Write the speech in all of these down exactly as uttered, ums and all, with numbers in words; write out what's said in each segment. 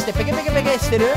てペケペケペケしてる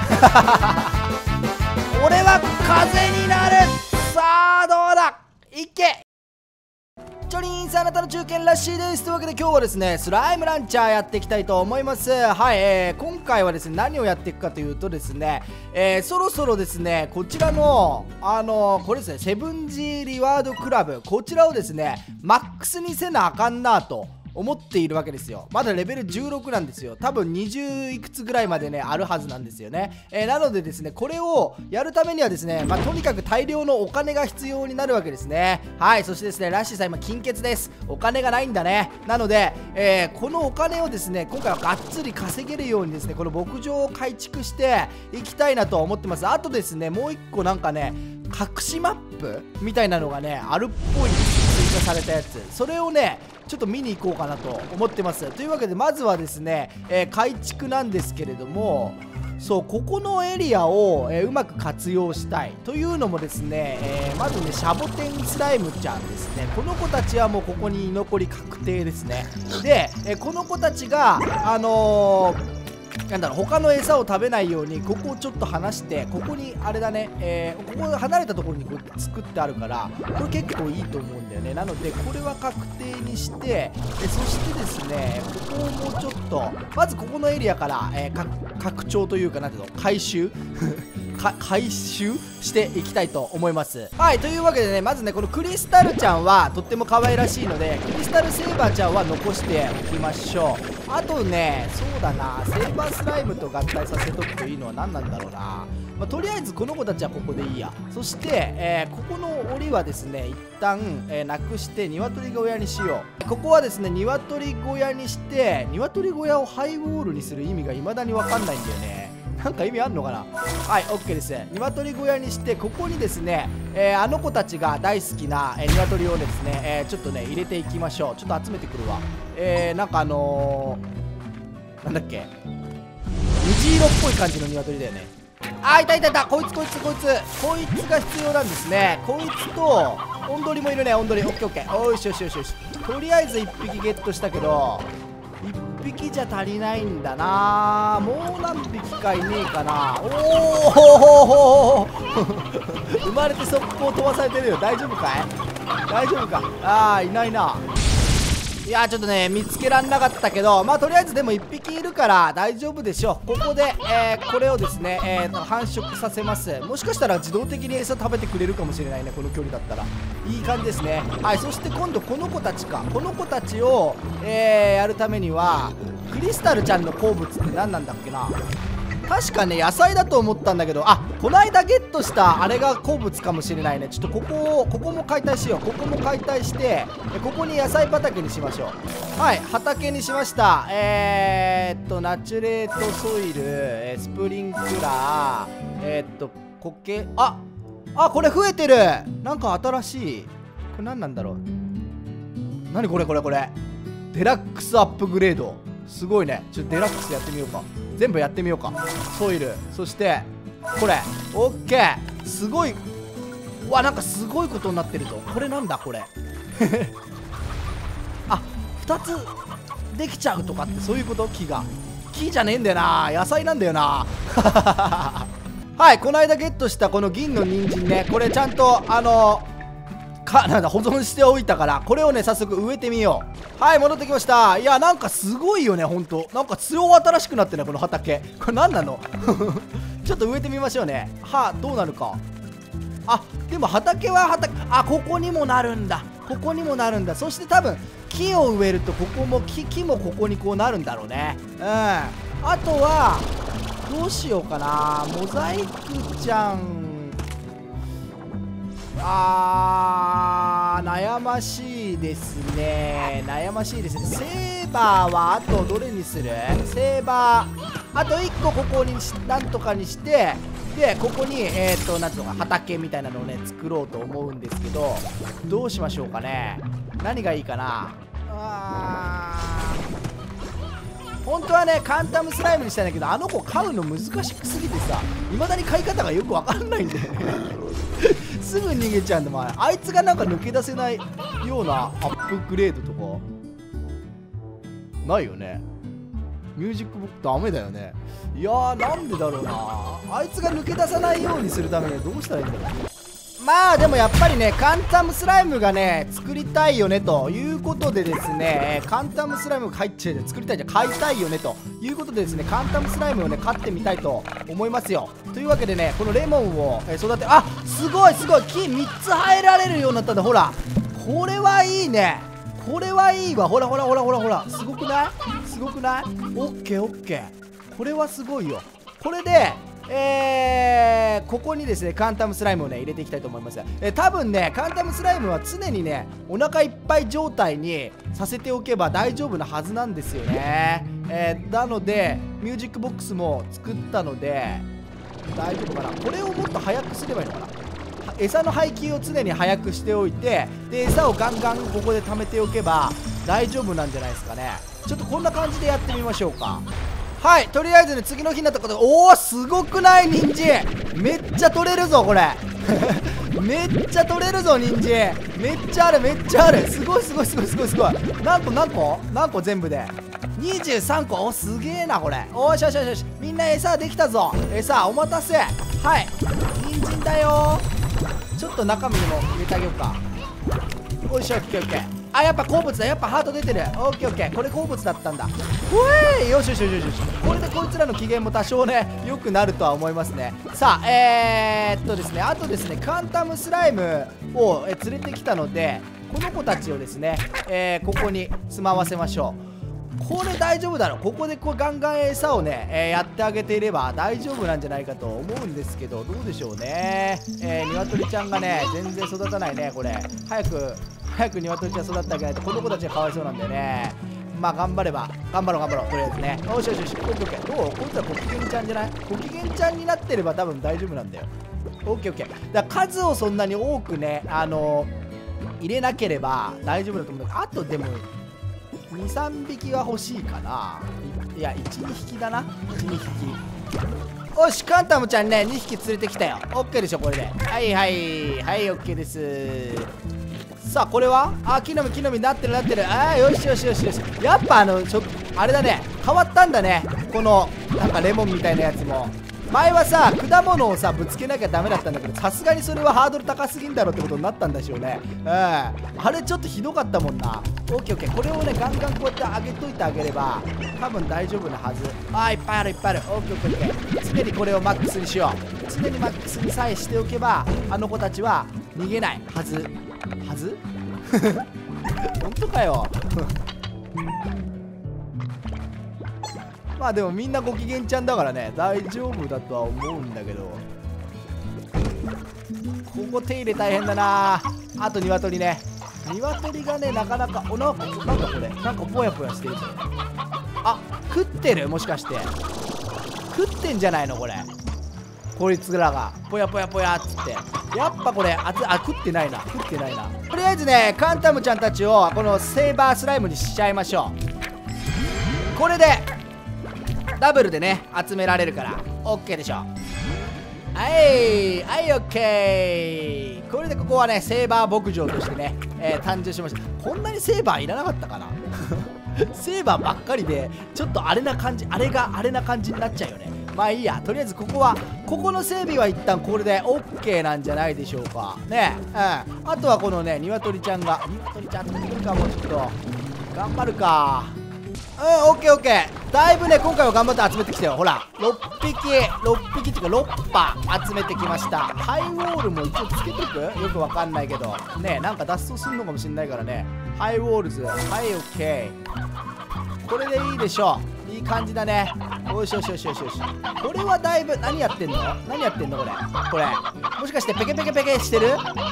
俺は風になる。さあどうだ、いけ。チョリーンさん、あなたの中堅らしいです。というわけで今日はですね、スライムランチャーやっていきたいと思います。はい、えー、今回はですね、何をやっていくかというとですね、えー、そろそろですね、こちらの、あのー、これですね、セブンジーリワードクラブ、こちらをですね、マックスにせなあかんなと思っているわけですよ。まだレベルじゅうろくなんですよ。多分にじゅういくつぐらいまでねあるはずなんですよね。えー、なのでですね、これをやるためにはですね、まあ、とにかく大量のお金が必要になるわけですね。はい、そしてですね、ラッシーさん今金欠です。お金がないんだね。なので、えー、このお金をですね、今回はがっつり稼げるようにですね、この牧場を改築していきたいなと思ってます。あとですね、もう一個なんかね、隠しマップみたいなのがねあるっぽいんですよ。追加されたやつ、それをねちょっと見に行こうかなと思ってます。というわけでまずはですね、えー、改築なんですけれども、そうここのエリアを、えー、うまく活用したいというのもですね、えー、まずねシャボテンスライムちゃんですね。この子たちはもうここに居残り確定ですね。で、えー、この子たちがあのーなんだろう、他の餌を食べないようにここをちょっと離して、ここにあれだね、えー、ここ離れたところにこう作ってあるから、これ結構いいと思うんだよね。なのでこれは確定にして、えそしてですね、ここをもうちょっとまずここのエリアから、えー、拡張というか、なんていうの、回収か回収していきたいと思います。はい、というわけでね、まずねこのクリスタルちゃんはとっても可愛らしいので、クリスタルセーバーちゃんは残しておきましょう。あとね、そうだな、セーバースライムと合体させとくといいのは何なんだろうな。まあ、とりあえずこの子たちはここでいいや。そして、えー、ここの檻はですね一旦、えー、なくして鶏小屋にしよう。ここはですね鶏小屋にして、鶏小屋をハイウォールにする意味が未だに分かんないんだよね。なんか意味あんのかな。はい、 OK です。鶏小屋にして、ここにですね、えー、あの子たちが大好きな、えー、鶏をですね、えー、ちょっとね入れていきましょう。ちょっと集めてくるわ。えー、なんかあのー、なんだっけ、虹色っぽい感じの鶏だよね。あー、いたいたいた、こいつこいつこいつこいつが必要なんですね。こいつとオンドリもいるね。オンドリ、オッケーオッケー。おーしよしよしよし。とりあえずいっぴきゲットしたけど、いっぴきじゃ足りないんだな。もう何匹かいねえかな。おお生まれて速攻飛ばされてるよ。大丈夫かい、大丈夫か。ああ、いないな。いやー、ちょっとね見つけらんなかったけど、まあとりあえずでもいっぴきいるから大丈夫でしょう。ここで、えー、これをですね、えー、繁殖させます。もしかしたら自動的に餌食べてくれるかもしれないね、この距離だったら。いい感じですね。はい、そして今度この子たちか。この子たちを、えー、やるためにはクリスタルちゃんの好物って何なんだっけな。確かね野菜だと思ったんだけど、あ、この間ゲットしたあれが好物かもしれないね。ちょっとここをここも解体しよう。ここも解体してここに野菜畑にしましょう。はい、畑にしました。えー、っとナチュレートソイル、えー、スプリンクラー、えー、っと苔、ああ、これ増えてる。なんか新しい。これ何なんだろう。何これこれこれデラックスアップグレード、すごいね。ちょっとデラックスやってみようか。全部やってみようか。ソイル、そしてこれオッケー。すごい。うわ、なんかすごいことになってるぞ。これなんだこれあ、ふたつできちゃうとかってそういうこと。木が木じゃねえんだよな、野菜なんだよなはい、この間ゲットしたこの銀の人参ね、これちゃんとあのかなんだ保存しておいたから、これをね早速植えてみよう。はい、戻ってきました。いや、なんかすごいよね、ほんと。なんか強新しくなってね、この畑。これ何なのちょっと植えてみましょうね。はあ、どうなるか。あ、でも畑は畑、あ、ここにもなるんだ。ここにもなるんだ。そして多分木を植えるとここも 木, 木もここにこうなるんだろうね。うん。あとはどうしようかな。モザイクちゃん、あー、悩ましいですね。悩ましいですね。セーバーはあとどれにする？セーバーあといっこここになんとかにして、でここにえっとなんていうのか、畑みたいなのをね作ろうと思うんですけど、どうしましょうかね。何がいいかな。あー、本当はねカンタムスライムにしたいんだけど、あの子飼うの難しくすぎてさ、未だに飼い方がよくわかんないんだよねすぐ逃げちゃうんだもん。あいつがなんか抜け出せないようなアップグレードとかないよね。 ミュージックボックスダメだよね。いやー、なんでだろうな。あいつが抜け出さないようにするためにはどうしたらいいんだろう。まあでもやっぱりね、カンタムスライムがね作りたいよねということでですね、カンタムスライムが入っちゃう、作りたいじゃ買いたいよねということでですね、カンタムスライムをね飼ってみたいと思いますよ。というわけでね、このレモンをえ育て、あ、すごいすごい、木みっつ生えられるようになったんだ。ほら、これはいいね、これはいいわ。ほらほらほらほらほら、すごくない？すごくない？オッケーオッケー、これはすごいよ。これでえー、ここにですねカンタムスライムをね入れていきたいと思います。えー、多分ねカンタムスライムは常にねお腹いっぱい状態にさせておけば大丈夫なはずなんですよね。えー、なのでミュージックボックスも作ったので大丈夫かな。これをもっと早くすればいいのかな。餌の配給を常に早くしておいて、で餌をガンガンここで貯めておけば大丈夫なんじゃないですかね。ちょっとこんな感じでやってみましょうか。はい、とりあえずね次の日になったこと、おおすごくない？人参めっちゃ取れるぞこれめっちゃ取れるぞ人参、めっちゃあるめっちゃある、すごいすごいすごいすごいすごい。何個何個何個全部でにじゅうさんこ。おすげえなこれ。おーしよしよしよし、みんな餌できたぞ。餌お待たせ。はい、人参だよ。ちょっと中身にも入れてあげようか。おいしょ、オッケーオッケー。あ、やっぱ好物だ、やっぱハート出てる。オッケーオッケー、これ好物だったんだ。うえー、よしよしよしよし。これでこいつらの機嫌も多少ね良くなるとは思いますね。さあえー、っとですねあとですねカンタムスライムをえ連れてきたので、この子たちをですね、えー、ここに住まわせましょう。これ大丈夫だろう。ここでこうガンガン餌をね、えー、やってあげていれば大丈夫なんじゃないかと思うんですけど、どうでしょうね。えー、鶏ちゃんがね全然育たないね。これ早く早く鶏ちゃん育ってあげないとこの子たちがかわいそうなんだよね。まあ頑張れば頑張ろう頑張ろう、とりあえずね。よしよしよし、オッケーオッケー。どう？こいつらご機嫌ちゃんじゃない？ご機嫌ちゃんになってれば多分大丈夫なんだよ。オッケーオッケー。だから数をそんなに多くねあのー、入れなければ大丈夫だと思うんだけど、あとでもにさんびきは欲しいかな。いやいちにひきだな。いちにひき。よし、カンタムちゃんねにひき連れてきたよ。オッケーでしょこれで。はいはいはいオッケーです。さあこれはあ木の実木の実なってるなってる。あーよしよしよしよし。やっぱあのちょあれだね、変わったんだねこのなんかレモンみたいなやつも。前はさ果物をさぶつけなきゃダメだったんだけど、さすがにそれはハードル高すぎんだろってことになったんでしょうね。うん、あれちょっとひどかったもんな。オッケーオッケー、これをねガンガンこうやって上げといてあげれば多分大丈夫なはず。あーいっぱいあるいっぱいある。オッケーオッケーオッケー。常にこれをマックスにしよう。常にマックスにさえしておけばあの子たちは逃げないはずはず本当かよまあでもみんなご機嫌ちゃんだからね大丈夫だとは思うんだけど、ここ手入れ大変だな。あと鶏ね、鶏がねなかなかおなんかなんかこれなんかぽやぽやしてるじゃん。あ食ってる、もしかして食ってんじゃないのこれ。こいつらがぽやぽやぽやっつって、やっぱこれあつあ食ってないな食ってないな。とりあえずねカンタムちゃんたちをこのセーバースライムにしちゃいましょう。これでダブルでね集められるから OK でしょ。はいはい OK。 これでここはねセーバー牧場としてね、えー、誕生しました。こんなにセーバーいらなかったかなセーバーばっかりでちょっとあれな感じ、あれがあれな感じになっちゃうよね。まあいいや、とりあえずここはここの整備は一旦これで OK なんじゃないでしょうかね。うん、あとはこのね鶏ちゃんが鶏ちゃん集めてくるか。もうちょっと頑張るか。うん、オッケーオッケー。だいぶね今回は頑張って集めてきたよ。ほらろっぴきろっぴきっていうかろっぱ集めてきました。ハイウォールも一応つけとく、よくわかんないけどね、なんか脱走するのかもしんないからね。ハイウォールズ、はいオッケー。これでいいでしょう。いい感じだね。よしよしよしよしよし。これはだいぶ何やってんの何やってんのこれこれもしかしてペケペケペケしてる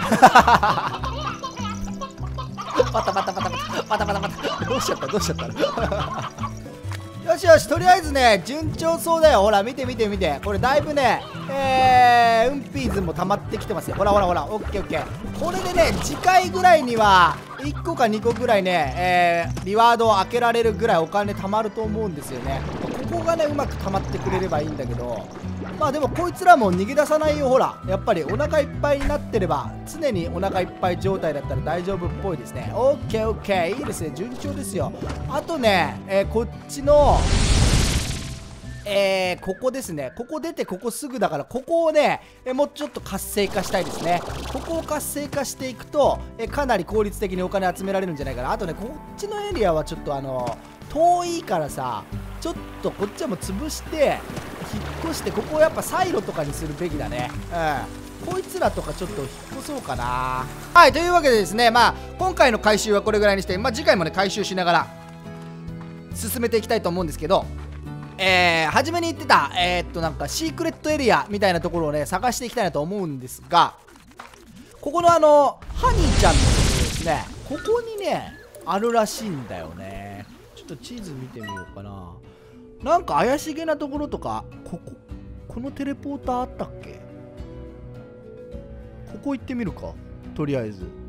パタパタパタパタパタパタパタどうしちゃったどうしちゃったよしよし、とりあえずね順調そうだよ。ほら見て見て見て、これだいぶねえー、ウンピーズも溜まってきてますよ。ほらほらほら、オッケーオッケー。これでね次回ぐらいにはいっこかにこぐらいね、えー、リワードを開けられるぐらいお金貯まると思うんですよね。ここがねうまく溜まってくれればいいんだけど、まあでもこいつらも逃げ出さないよ。ほらやっぱりお腹いっぱいになってれば、常にお腹いっぱい状態だったら大丈夫っぽいですね。オッケーオッケー、いいですね、順調ですよ。あとね、えー、こっちのえー、ここですね。ここ出てここすぐだから、ここをね、えもうちょっと活性化したいですね。ここを活性化していくと、えかなり効率的にお金集められるんじゃないかな。あとね、こっちのエリアはちょっとあの遠いからさ、ちょっとこっちはもう潰して引っ越して、ここをやっぱサイロとかにするべきだね。うん、こいつらとかちょっと引っ越そうかな。はい、というわけでですね、まあ今回の回収はこれぐらいにして、まあ次回もね回収しながら進めていきたいと思うんですけど、えー、初めに言ってた、えー、っとなんかシークレットエリアみたいなところをね探していきたいなと思うんですが、ここのあのハニーちゃんのところですね、ここにねあるらしいんだよね。ちょっと地図見てみようかな。なんか怪しげなところとか、こここのテレポーターあったっけ。ここ行ってみるか、とりあえず。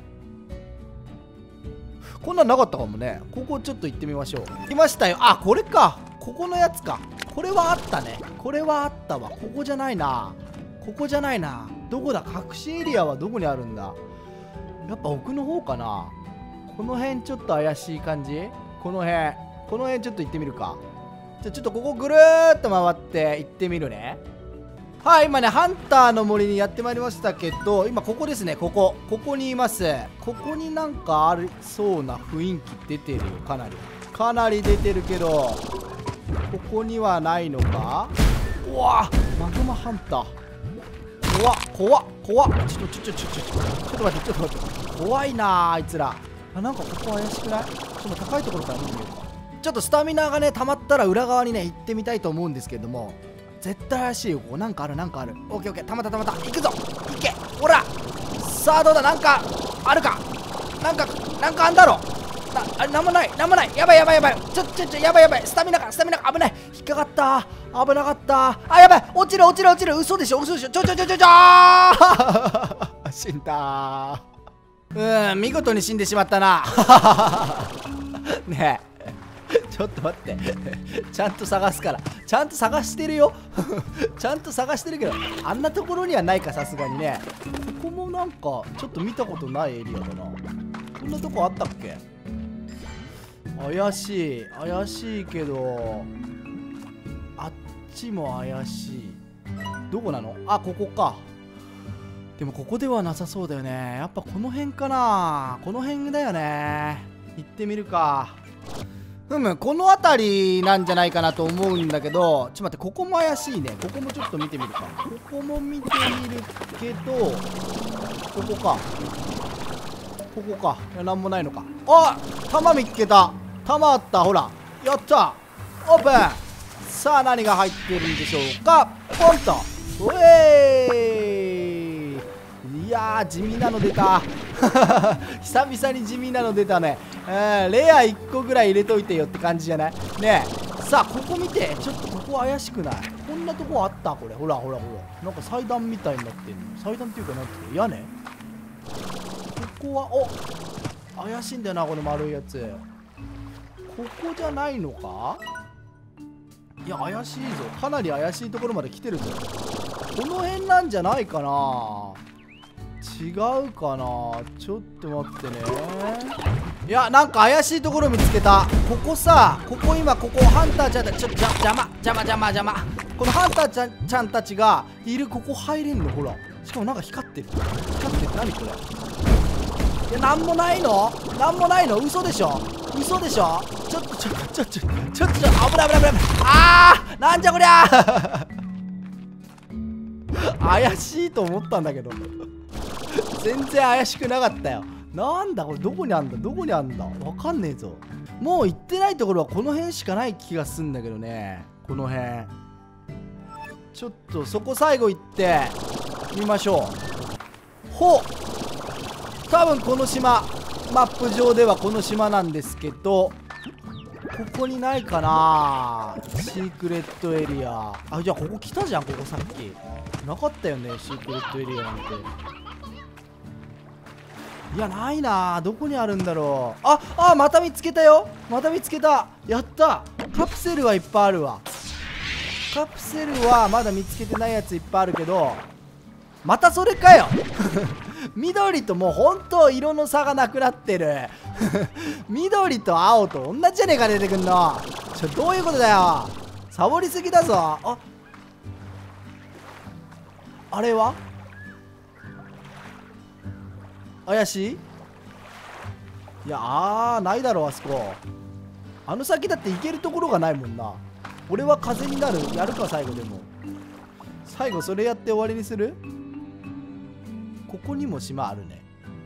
こんなんなかったかもね。ここちょっと行ってみましょう。来ましたよ。あ、これか、ここのやつか。これはあったね。これはあったわ。ここじゃないな。ここじゃないな。どこだ、隠しエリアはどこにあるんだ。やっぱ奥の方かな。この辺ちょっと怪しい感じ。この辺この辺ちょっと行ってみるか。じゃあちょっとここぐるーっと回って行ってみるね。はい、今ねハンターの森にやってまいりましたけど、今ここですね。ここここにいます。ここになんかありそうな雰囲気出てるよ。かなりかなり出てるけど、ここにはないのか。うわマグマハンター、怖っ怖っ怖っ。ちょっとちょちょちょちょちょっと待ってちょっと待って、怖いなあいつら。あ、なんかここ怪しくない。ちょっと高いところから見てみようか。ちょっとスタミナがね溜まったら裏側にね行ってみたいと思うんですけれども、絶対怪しいよ。ここなんかあるなんかある。オッケーオッケー、たまったたまった。行くぞ行けほら。さあどうだ、なんかあるか。なんかなんかあんだろうな。あれなんもないなんもない。やばいやばいやばい。ちょちょちょやばいやばい。スタミナかスタミナか。危ない、引っかかった。危なかった。あ、やばい、落ちる落ちる落ちる。嘘でしょ嘘でしょ。ちょちょちょちょちょ死んだー。うん、見事に死んでしまったなねえちょっと待ってちゃんと探すから。ちゃんと探してるよちゃんと探してるけど、あんなところにはないか、さすがにね。ここもなんかちょっと見たことないエリアだな。こんなとこあったっけ。怪しい怪しいけど、あっちも怪しい。どこなの。あ、ここか。でもここではなさそうだよね。やっぱこの辺かな。この辺だよね。行ってみるか。ふむ、この辺りなんじゃないかなと思うんだけど、ちょっと待って、ここも怪しいね。ここもちょっと見てみるか。ここも見てみるけど、ここかここか。いや、なんもないのか。あ、弾見つけた。弾あった。ほらやった。オープン。さあ何が入ってるんでしょうか。ポンと。おえーいやー、地味なの出た久々に地味なの出たね。えー、レアいっこぐらい入れといてよって感じじゃないねえ。さあここ見て。ちょっとここ怪しくない。こんなとこあった。これほらほらほら、なんか祭壇みたいになってんの。祭壇っていうかなんていうの、屋根。ここはお怪しいんだよな、この丸いやつ。ここじゃないのか。いや怪しいぞ。かなり怪しいところまで来てるぞ。この辺なんじゃないかな。違うかな。ちょっと待ってね。いや、なんか怪しいところ見つけた。ここさ、ここ今ここハンターちゃんたち、ちょっと邪魔邪魔邪魔邪魔。このハンターちゃんちゃんたちがいるここ入れんの。ほら、しかもなんか光ってる光ってる。何これ。いや、なんもないのなんもないの。嘘でしょ嘘でしょ。ちょっとちょっとちょっとちょっとちょっと危ない危ない危ない。あー、なんじゃこりゃ怪しいと思ったんだけど全然怪しくなかったよ。なんだこれ、どこにあんだどこにあんだわかんねえぞ。もう行ってないところはこの辺しかない気がすんだけどね。この辺ちょっとそこ最後行ってみましょう。ほう、多分この島、マップ上ではこの島なんですけど、ここにないかな。シークレットエリア。あ、じゃあここ来たじゃん。ここさっきなかったよね、シークレットエリアなんて。いや、ないな。どこにあるんだろう。ああ、また見つけたよ。また見つけた。やった。カプセルはいっぱいあるわ。カプセルはまだ見つけてないやついっぱいあるけど、またそれかよ緑ともうほんと色の差がなくなってる緑と青と同じじゃねえか出てくんの。ちょ、どういうことだよ。 サボりすぎだぞ。ああれは怪しい。いやあーないだろあそこ。あの先だって行けるところがないもんな。俺は風になるやるか。最後でも最後それやって終わりにする。ここにも島あるね。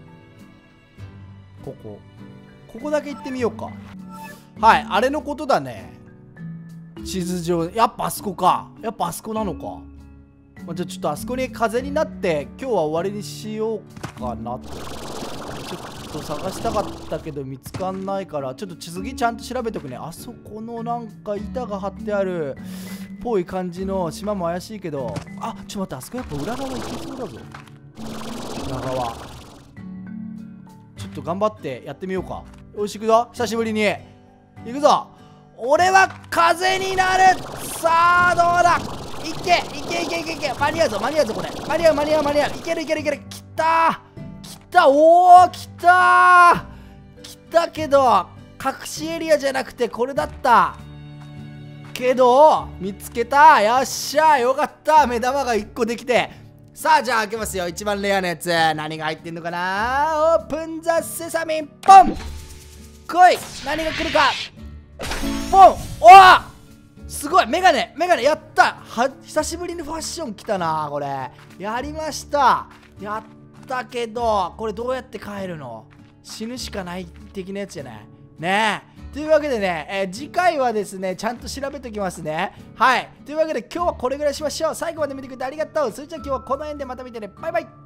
ここここだけ行ってみようか。はい、あれのことだね。地図上やっぱあそこか。やっぱあそこなのか。まあ、じゃあちょっとあそこに風になって今日は終わりにしようかなと。ちょっと探したかったけど見つかんないから、ちょっと次ちゃんと調べておくね。あそこのなんか板が張ってあるぽい感じの島も怪しいけど、あちょっと待って、あそこやっぱ裏側行けそうだぞ。裏側ちょっと頑張ってやってみようか。よし行くぞ、久しぶりに行くぞ。俺は風になる。さあどうだ。いけいけいけいけいけ。間に合うぞ間に合うぞこれ。間に合う間に合う間に合う。いけるいけるいける。きたきた。おおきたきたけど隠しエリアじゃなくてこれだったけど見つけた。よっしゃよかった。目玉がいっこできて。さあじゃあ開けますよ。一番レアなやつ何が入ってんのかな。オープンザセサミンポン。来い。何が来るか。ポン。おおすごい。メガネメガネやった。は久しぶりにファッション来たな。これやりました。やったけどこれどうやって帰るの。死ぬしかない的なやつじゃないねえ。というわけでね、えー、次回はですねちゃんと調べておきますね。はいというわけで今日はこれぐらいしましょう。最後まで見てくれてありがとう。それじゃあ今日はこの辺でまた見てね。バイバイ。